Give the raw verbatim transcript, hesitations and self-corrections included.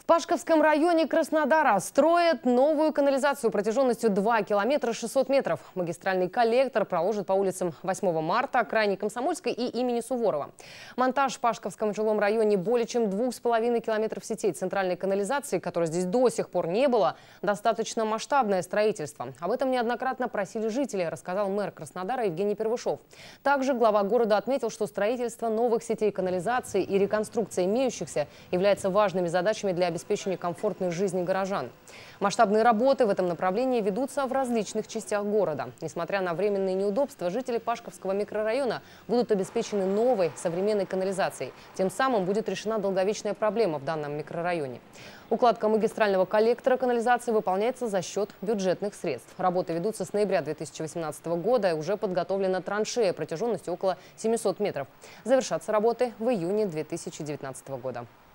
Пашковском районе Краснодара строят новую канализацию протяженностью два километра шестьсот метров. Магистральный коллектор проложит по улицам восьмого марта, крайней Комсомольской и имени Суворова. Монтаж в Пашковском жилом районе более чем двух с половиной километров сетей центральной канализации, которой здесь до сих пор не было, достаточно масштабное строительство. Об этом неоднократно просили жители, рассказал мэр Краснодара Евгений Первышов. Также глава города отметил, что строительство новых сетей канализации и реконструкция имеющихся является важными задачами для обеспечения комфортной жизни горожан. Масштабные работы в этом направлении ведутся в различных частях города. Несмотря на временные неудобства, жители Пашковского микрорайона будут обеспечены новой современной канализацией. Тем самым будет решена долговечная проблема в данном микрорайоне. Укладка магистрального коллектора канализации выполняется за счет бюджетных средств. Работы ведутся с ноября две тысячи восемнадцатого года и уже подготовлена траншея протяженностью около семисот метров. Завершатся работы в июне две тысячи девятнадцатого года.